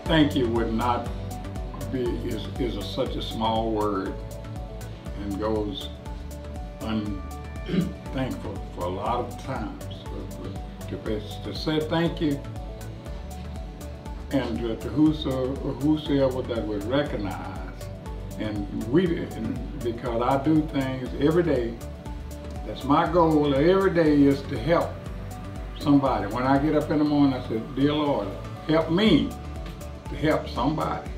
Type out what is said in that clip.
thank you would not be, is such a small word and goes unthankful for a lot of times. To say thank you, and to whosoever that would recognize, because I do things every day. That's my goal every day, is to help somebody. When I get up in the morning, I say, dear Lord, help me to help somebody.